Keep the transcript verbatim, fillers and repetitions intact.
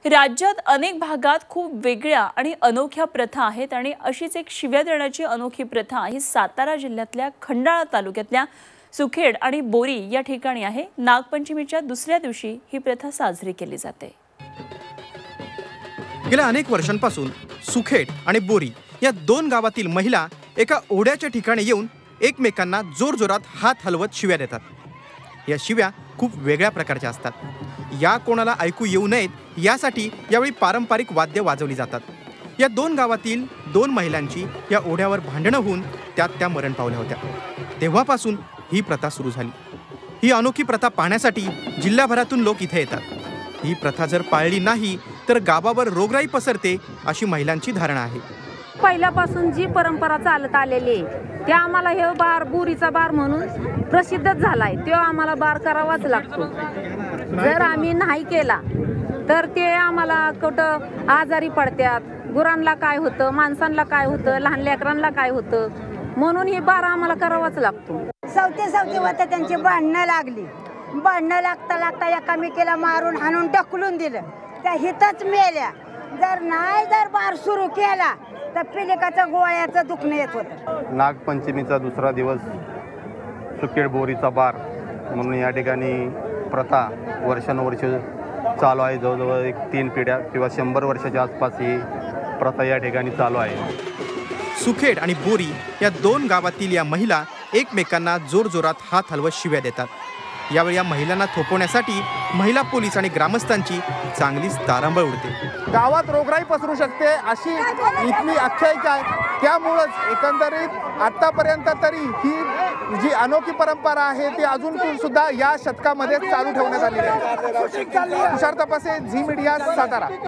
राज्यात अनेक भागात खूप वेगळ्या आणि अनोख्या प्रथा आहेत आणि अशीच एक शिव्या देण्याची अनोखी प्रथा ही सातारा जिल्ह्यातल्या खंडाळा तालुक्यातल्या सुखेड आणि बोरी या ठिकाणी आहे। नागपंचमीच्या दुसऱ्या दिवशी ही प्रथा साजरी केली जाते। गेल्या अनेक वर्षांपासून सुखेड आणि बोरी या दोन गावातील महिला एका ओढ्याच्या ठिकाणी येऊन एकमेकांना जोरजोरात हात हलवत शिव्या देतात। या शिव्या खूप वेगळ्या प्रकारच्या असतात। या कोणाला ऐकू येऊ नयेत यासाठी यावेळी पारंपरिक वाद्य वाजवली जातात। या दोन गावातील दोन महिलांची या ओढ्यावर भांडणं होऊन त्यात त्या मरण पावल्या होत्या। तेव्हापासून ही प्रथा सुरू झाली। ही अनोखी प्रथा पाहण्यासाठी जिल्हाभरातून लोक इथे येतात। ही प्रथा जर पाळली नाही तर गावावर रोगराई पसरते अशी महिलांची धारणा आहे। पहिल्यापासून जी परंपरा चालत आलेली आहे ते आम्हाला हे बार बोरीचा बार म्हणून प्रसिद्धच झालाय। तो आम्हाला बार करावाच लागतो। जर आम्ही नाही केला तर ते आम्हाला कुठं आजारी पडतात, गुरांना काय होतं, माणसांना काय होतं, लहान लेकरांना काय होतं, म्हणून ही बार आम्हाला करावाच लागतो। सवते सवते होते त्यांची भांडणं लागली। भांडणं लागता लागता एकामेकीला मारून हाणून ढकलून दिलं, त्या हितच मेल्या। जर नाही जर बार सुरू केला तर पिलिकाचं गोळ्याचं दुखणं येत होतं। नागपंचमीचा दुसरा दिवस सुखेड बोरीचा बार म्हणून या ठिकाणी प्रथा वर्षानुवर्ष चालू आहे। जवळजवळ एक तीन पिढ्या किंवा शंभर वर्षाच्या आसपास ही प्रथा या ठिकाणी चालू आहे। सुखेड आणि बोरी या दोन गावातील या महिला एकमेकांना जोरजोरात हात हलवत शिव्या देतात। यावेळी या महिलांना थोपवण्यासाठी महिला पोलीस आणि ग्रामस्थांची चांगलीच तारांबळ उडते। गावात रोगराई पसरू शकते अशी इथली आख्यायिका आहे। त्यामुळेच एकंदरीत आतापर्यंत तरी ही जी अनोखी परंपरा आहे ती अजून सुद्धा या शतकामध्ये चालू ठेवण्यात आली आहे। तुषार तपासे, झी मीडिया, सातारा।